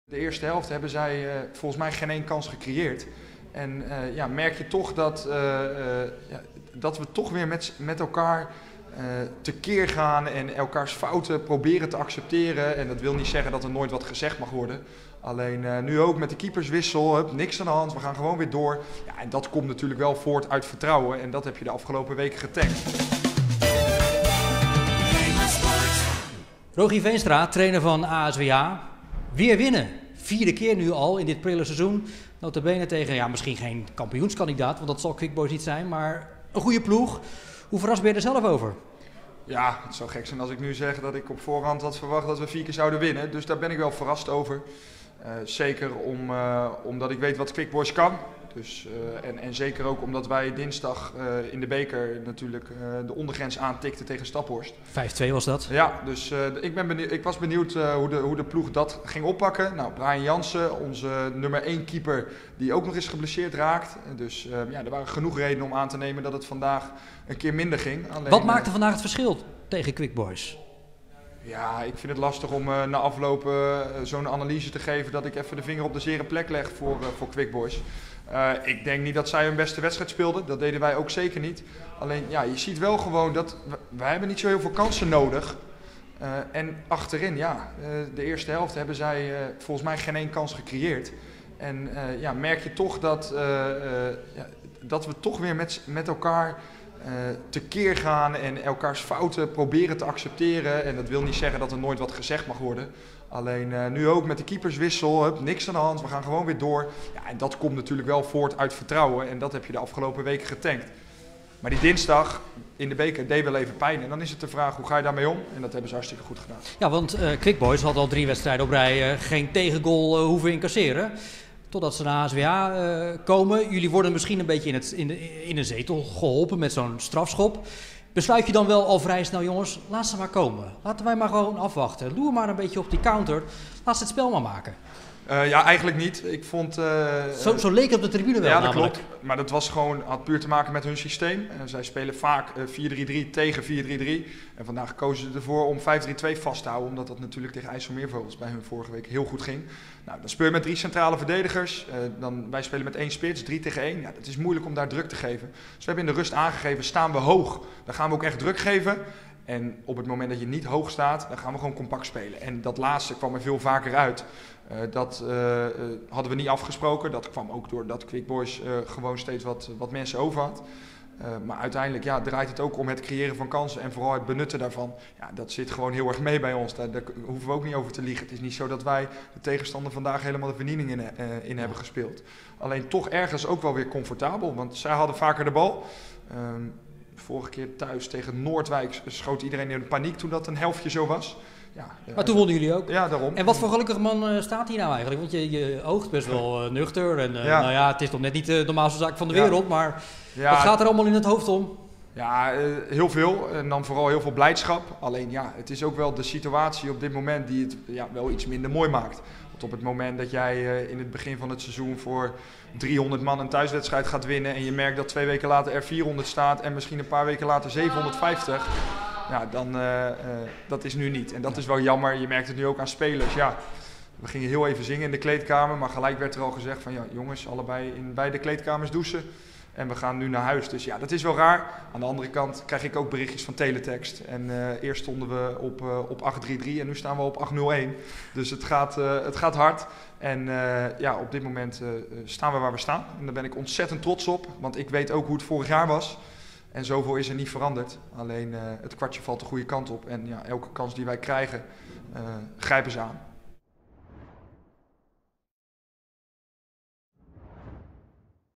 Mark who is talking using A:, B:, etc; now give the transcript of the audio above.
A: De eerste helft hebben zij volgens mij geen één kans gecreëerd. En merk je toch dat we toch weer met elkaar tekeer gaan en elkaars fouten proberen te accepteren. En dat wil niet zeggen dat er nooit wat gezegd mag worden. Alleen nu ook met de keeperswissel, niks aan de hand, we gaan gewoon weer door. Ja, en dat komt natuurlijk wel voort uit vertrouwen en dat heb je de afgelopen weken getankt.
B: Rogier Veenstra, trainer van ASWA. Weer winnen. 4e keer nu al in dit prille seizoen. Notabene tegen, misschien geen kampioenskandidaat, want dat zal Quick Boys niet zijn, maar een goede ploeg. Hoe verrast ben je er zelf over?
A: Ja, het zou gek zijn als ik nu zeg dat ik op voorhand had verwacht dat we 4 keer zouden winnen. Dus daar ben ik wel verrast over. Zeker omdat ik weet wat Quick Boys kan. Dus, en zeker ook omdat wij dinsdag in de beker natuurlijk de ondergrens aantikten tegen Staphorst.
B: 5-2 was dat.
A: Ja, dus ik was benieuwd hoe de ploeg dat ging oppakken. Nou, Brian Jansen, onze nummer 1 keeper, die ook nog eens geblesseerd raakt. Dus er waren genoeg redenen om aan te nemen dat het vandaag een keer minder ging. Alleen,
B: wat maakte vandaag het verschil tegen Quick Boys?
A: Ja, ik vind het lastig om na afloop zo'n analyse te geven dat ik even de vinger op de zere plek leg voor Quick Boys. Ik denk niet dat zij hun beste wedstrijd speelden, dat deden wij ook zeker niet. Alleen ja, je ziet wel gewoon dat wij hebben niet zo heel veel kansen nodig. En achterin, de eerste helft hebben zij volgens mij geen één kans gecreëerd. En merk je toch dat we toch weer met elkaar tekeer gaan en elkaars fouten proberen te accepteren. En dat wil niet zeggen dat er nooit wat gezegd mag worden. Alleen nu ook met de keeperswissel, niks aan de hand, we gaan gewoon weer door. Ja, en dat komt natuurlijk wel voort uit vertrouwen en dat heb je de afgelopen weken getankt. Maar die dinsdag in de beker deed wel even pijn en dan is het de vraag hoe ga je daarmee om? En dat hebben ze hartstikke goed gedaan.
B: Ja, want Quick Boys had al 3 wedstrijden op rij geen tegengoal hoeven incasseren. Totdat ze naar ASWA komen. Jullie worden misschien een beetje in een zetel geholpen met zo'n strafschop. Besluit je dan wel al vrij snel, jongens, laat ze maar komen. Laten wij maar gewoon afwachten. Loer maar een beetje op die counter. Laat ze het spel maar maken.
A: Ja, eigenlijk niet. Ik vond...
B: Zo leek het op de tribune wel.
A: Ja, dat klopt. Maar dat had puur te maken met hun systeem. Zij spelen vaak 4-3-3 tegen 4-3-3. En vandaag kozen ze ervoor om 5-3-2 vast te houden. Omdat dat natuurlijk tegen IJsselmeervogels bij hun vorige week heel goed ging. Nou, dan speel je met 3 centrale verdedigers. Wij spelen met 1 spits, 3 tegen 1. Ja, het is moeilijk om daar druk te geven. Dus we hebben in de rust aangegeven, staan we hoog. Dan gaan we ook echt druk geven. En op het moment dat je niet hoog staat, dan gaan we gewoon compact spelen. En dat laatste kwam er veel vaker uit. Dat hadden we niet afgesproken. Dat kwam ook doordat Quick Boys gewoon steeds wat mensen over had. Maar uiteindelijk draait het ook om het creëren van kansen en vooral het benutten daarvan. Ja, dat zit gewoon heel erg mee bij ons. Daar hoeven we ook niet over te liegen. Het is niet zo dat wij de tegenstander vandaag helemaal de vernieling in hebben gespeeld. Alleen toch ergens ook wel weer comfortabel, want zij hadden vaker de bal. Vorige keer thuis tegen Noordwijk schoot iedereen in paniek toen dat een helftje zo was. Ja,
B: maar toen wonnen jullie ook.
A: Ja, daarom.
B: En wat voor gelukkige man staat hier nou eigenlijk? Want je oogt best wel nuchter. En het is toch net niet de normaalste zaak van de wereld. Maar wat gaat er allemaal in het hoofd om? Ja,
A: heel veel. En dan vooral heel veel blijdschap. Alleen het is ook wel de situatie op dit moment die het wel iets minder mooi maakt. Want op het moment dat jij in het begin van het seizoen voor 300 man een thuiswedstrijd gaat winnen en je merkt dat 2 weken later er 400 staat en misschien een paar weken later 750, dan dat is nu niet. En dat is wel jammer. Je merkt het nu ook aan spelers. Ja, we gingen heel even zingen in de kleedkamer, maar gelijk werd er al gezegd van jongens, allebei in beide kleedkamers douchen. En we gaan nu naar huis. Dus dat is wel raar. Aan de andere kant krijg ik ook berichtjes van teletext. En eerst stonden we op 8-3-3 en nu staan we op 8-0-1. Dus het gaat hard. En op dit moment staan we waar we staan. En daar ben ik ontzettend trots op. Want ik weet ook hoe het vorig jaar was. En zoveel is er niet veranderd. Alleen het kwartje valt de goede kant op. En elke kans die wij krijgen, grijpen ze aan.